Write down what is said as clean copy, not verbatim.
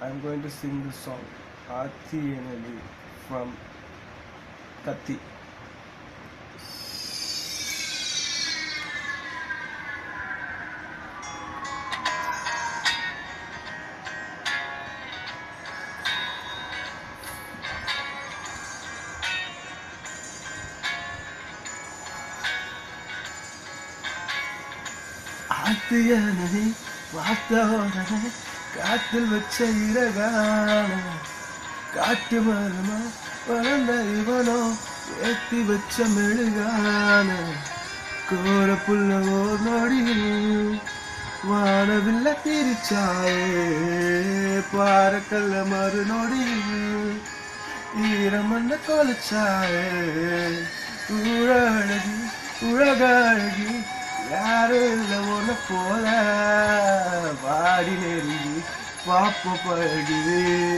I'm going to sing the song Athi Enali from Kathi. Athi Enali பார்த்தவனே காத்தில் வச்ச இறகான காட்டு மரமா வளர்ந்த இவனோ ஏத்தி வச்ச மெழுகான கோர புள்ள ஓர் நொடியில் வானவில்ல திரிச்சாயே பாறக்கல்ல மறு நொடியில் ஈரமண்ண கொலைச்சாயே உழகி உலகழகி யாரும் இல்லை ஒன்ன போல வாடி நெருங்கி பாப்ப பழகி